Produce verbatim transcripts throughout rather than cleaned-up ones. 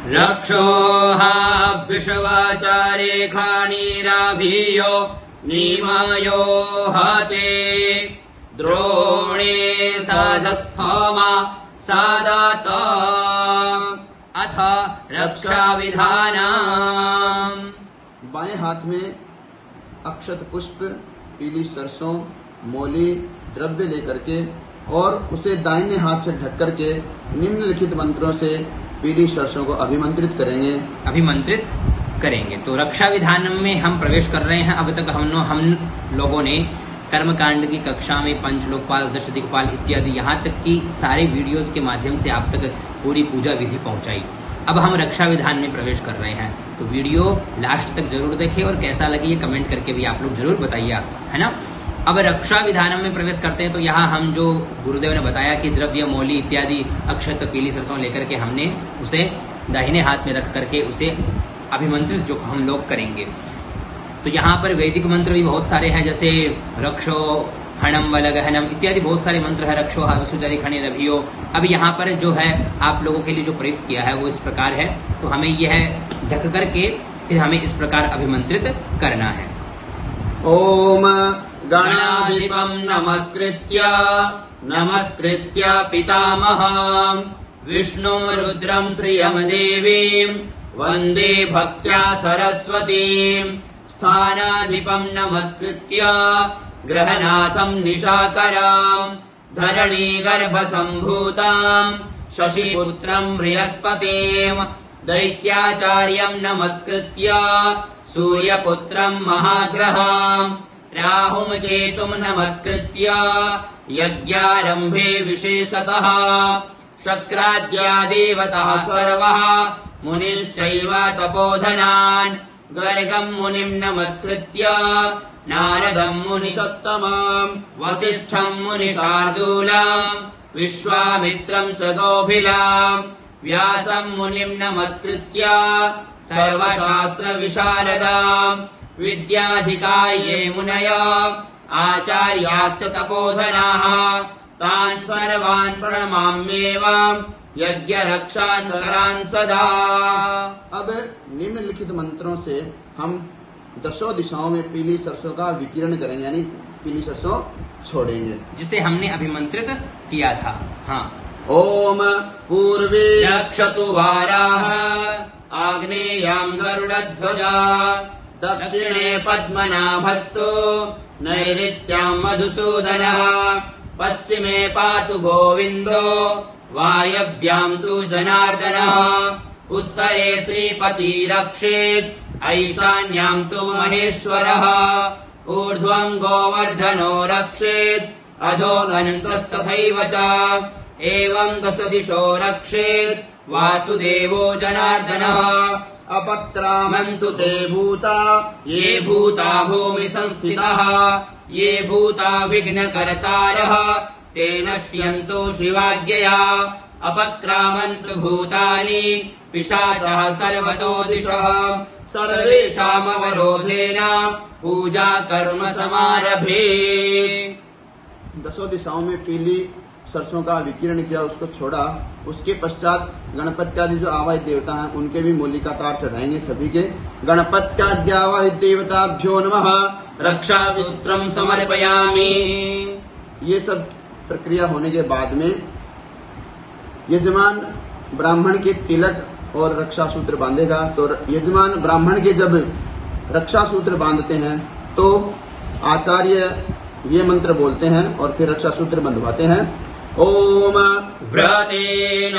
रक्षोहा विश्वाचारेखाणीराभियो निमयो हते द्रोणे साधस्थमा सादात अथ रक्षा विधानम्। बाएं हाथ में अक्षत पुष्प, पीली सरसों, मौली, द्रव्य लेकर के और उसे दाहिने हाथ से ढक करके निम्नलिखित मंत्रों से पीली सरसों को अभिमंत्रित करेंगे अभिमंत्रित करेंगे। तो रक्षा विधान में हम प्रवेश कर रहे हैं। अब तक हम हम लोगों ने कर्मकांड की कक्षा में पंच लोकपाल, दश दिक्पाल इत्यादि यहाँ तक की सारे वीडियोस के माध्यम से आप तक पूरी पूजा विधि पहुंचाई। अब हम रक्षा विधान में प्रवेश कर रहे हैं, तो वीडियो लास्ट तक जरूर देखें और कैसा लगे ये कमेंट करके भी आप लोग जरूर बताइए, है ना। अब रक्षा विधान में प्रवेश करते हैं, तो यहाँ हम जो गुरुदेव ने बताया कि द्रव्य, मौली इत्यादि अक्षत, पीली सरसों लेकर के हमने उसे दाहिने हाथ में रख करके उसे अभिमंत्रित जो हम लोग करेंगे। तो यहाँ पर वैदिक मंत्र भी बहुत सारे हैं, जैसे रक्षो हणम वल गहनम इत्यादि बहुत सारे मंत्र है। रक्षो हर्षुचरी खनि रभियो। अब यहाँ पर जो है आप लोगों के लिए जो प्रयुक्त किया है वो इस प्रकार है। तो हमें यह ढक करके फिर हमें इस प्रकार अभिमंत्रित करना है। ओम गणाधिपं नमस्कृत्य नमस्कृत्य पितामहं विष्णु रुद्रं श्रियं देवीं वन्दे भक्त्या सरस्वतीं स्थानाधिपं नमस्कृत्य ग्रहनाथं निशाकरां धरणी गर्भसम्भूतां शशिपुत्रं बृहस्पतिं दैत्याचार्यं नमस्कृत्य सूर्यपुत्रं महाग्रहं राहुं केतुं नमस्कृत्य यज्ञारम्भे विशेषतः शक्राद्या देवताः सर्वः मुनिश्चैव तपोधनान् गर्गं मुनिं नमस्कृत्य नारदं मुनिसत्तमं वसिष्ठं मुनिशार्दूलं विश्वामित्रं च गोभिलां व्यासं मुनिं नमस्कृत्य सर्वशास्त्रविशारदां विद्याधिकार्ये मुनयो आचार्याश्च तपोधनाः तान् सर्वान् प्रणमाम्येवं यज्ञ रक्षान्तरान् सदा। अब निम्नलिखित मंत्रों से हम दसों दिशाओं में पीली सरसों का विकिरण करेंगे, यानी पीली सरसों छोड़ेंगे, जिसे हमने अभिमंत्रित किया था। हाँ। ओम पूर्वे रक्षतु वाराः आग्नेयां गरुडध्वजा दक्षिणे पद्मनाभस्तु नैऋत्यां मधुसूदनः पश्चिमे पातु गोविन्दो वायव्यां तु जनार्दनः उत्तरे श्रीपति रक्षेत् ऐशान्यां तु महेश्वरः ऊर्ध्वं गोवर्धनो रक्षेत् अधो अनन्तस्तथैव च एवं दश दिशो रक्षेत् वासुदेवो जनार्दनः अपक्रामन्तु ते भूता ये भूता भूमि संस्थितः ये भूता विघ्नकर्तारः ते नश्यन्तु शिवाज्ञया अपक्रामन्तु भूतानि पिशाचः सर्वतो दिशः सर्वेषामवरोधेन पूजा कर्म समारभे। दसों दिशाओं में पीली सरसों का विकिरण किया, उसको छोड़ा। उसके पश्चात गणपत्यादि जो आवाहित देवता हैं उनके भी मूलिका तार चढ़ाएंगे सभी के। गणपत्याद्यावाहित देवताभ्यो नमः रक्षा सूत्रम समर्पयामि। ये सब प्रक्रिया होने के बाद में यजमान ब्राह्मण के तिलक और रक्षा सूत्र बांधेगा। तो यजमान ब्राह्मण के जब रक्षा सूत्र बांधते हैं तो आचार्य ये मंत्र बोलते हैं और फिर रक्षा सूत्र बंधवाते हैं। ओम व्रतेन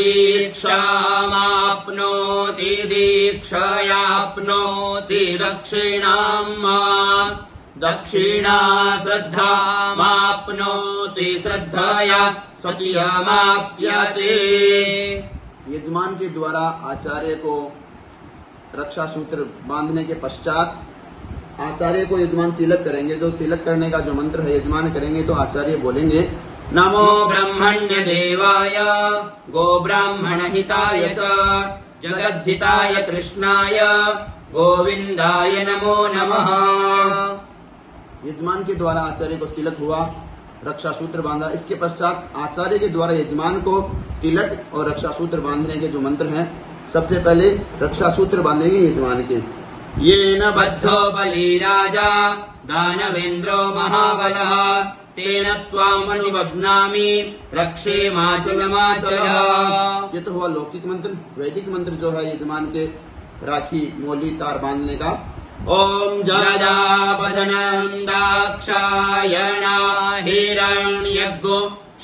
दीक्षामाप्नोति दीक्षयाप्नोति दक्षिणां दक्षिणा श्रद्धामाप्नोति श्रद्धया सत्यमाप्यते। यजमान के द्वारा आचार्य को रक्षा सूत्र बांधने के पश्चात आचार्य को यजमान तिलक करेंगे। जो तिलक करने का जो मंत्र है यजमान करेंगे तो आचार्य बोलेंगे नमो ब्रह्मण्य देवाय गो ब्राह्मण हिताय च जगद्धिताय कृष्णाय गोविंदाय नमो नमः। यजमान के द्वारा आचार्य को तिलक हुआ, रक्षा सूत्र बांधा। इसके पश्चात आचार्य के द्वारा यजमान को तिलक और रक्षा सूत्र बांधने के जो मंत्र हैं सबसे पहले रक्षा सूत्र बांधेंगे यजमान के। ये न बद्धो बलि राजा दानवेन्द्रो महाबलः तेन त्वाम् अनुबध्नामि रक्षे माचलमाचलः। ये तो हुआ लौकिक मंत्र। वैदिक मंत्र जो है यजमान के राखी मोली तार बांधने का। ओम जदापदनं दाक्षायणा हिरण्यग्गो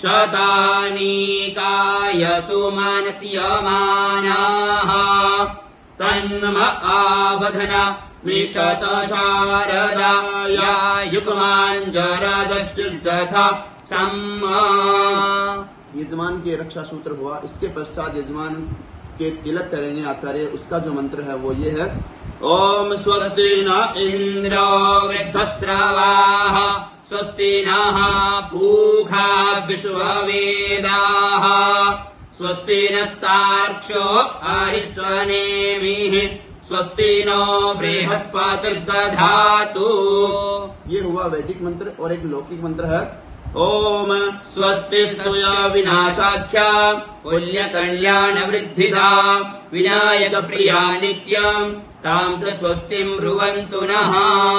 शतानीकाय सुमानस्यमानाः तन्म आबधना मिषत शारदाया युग्माञ्जरदश्चिर्जथा सम्मा। यजमान के रक्षा सूत्र हुआ। इसके पश्चात यजमान के तिलक करेंगे आचार्य। उसका जो मंत्र है वो ये है। ओम स्वस्ति न इंद्रो वृद्धस्रवाः स्वस्ति नः पूषा विश्ववेदाः स्वस्ति नस्तार्क्ष्यो अरिष्टनेमिः स्वस्ति नो बृहस्पतिर्दधातु। ये हुआ वैदिक मंत्र। और एक लौकिक मंत्र है। ओम स्वस्ति स्तुय विनाशाख्या पुण्य कल्याण वृद्धिदा विनायक प्रिया नित्यं तां च स्वस्तिं ब्रुवन्तु नः।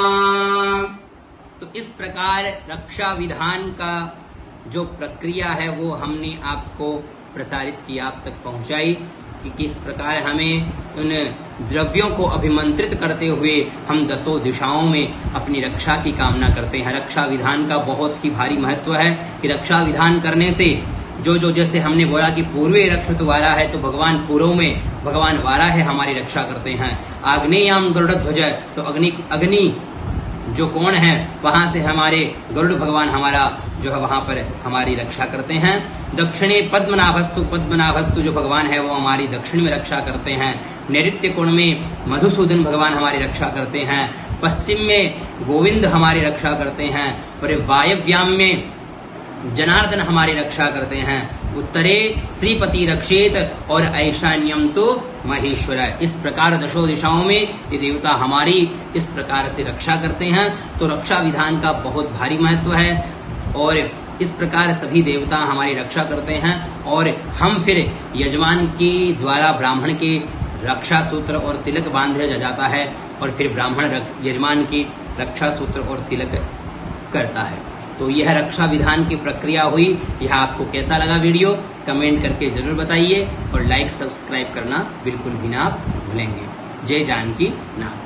तो इस प्रकार रक्षा विधान का जो प्रक्रिया है वो हमने आपको प्रसारित की, आप तक पहुंचाई कि किस प्रकार हमें उन द्रव्यों को अभिमंत्रित करते हुए हम दसों दिशाओं में अपनी रक्षा की कामना करते हैं। रक्षा विधान का बहुत ही भारी महत्व है कि रक्षा विधान करने से जो जो जैसे हमने बोला कि पूर्वे रक्षित वारा है, तो भगवान पूर्व में भगवान वारा है हमारी रक्षा करते हैं। आग्नेयाम गरुड़ ध्वज, तो अग्नि अग्नि जो कोण है वहां से हमारे गरुड़ भगवान हमारा जो है वहां पर हमारी रक्षा करते हैं। दक्षिणे पद्मनाभस्तु, पद्मनाभस्तु जो भगवान है वो हमारी दक्षिण में रक्षा करते हैं। नैऋत्य कोण में मधुसूदन भगवान हमारी रक्षा करते हैं। पश्चिम में गोविंद हमारी रक्षा करते हैं। और वायव्याम में जनार्दन हमारी रक्षा करते हैं। उत्तरे श्रीपति रक्षेत और ऐशान्यम तो महेश्वर। इस प्रकार दशो दिशाओं में ये देवता हमारी इस प्रकार से रक्षा करते हैं। तो रक्षा विधान का बहुत भारी महत्व है और इस प्रकार सभी देवता हमारी रक्षा करते हैं। और हम फिर यजमान के द्वारा ब्राह्मण के रक्षा सूत्र और तिलक बांधा जाता है और फिर ब्राह्मण यजमान की रक्षा सूत्र और तिलक करता है। तो यह रक्षा विधान की प्रक्रिया हुई। यह आपको कैसा लगा वीडियो कमेंट करके जरूर बताइए और लाइक सब्सक्राइब करना बिल्कुल भी ना भूलेंगे। जय जानकी नाथ।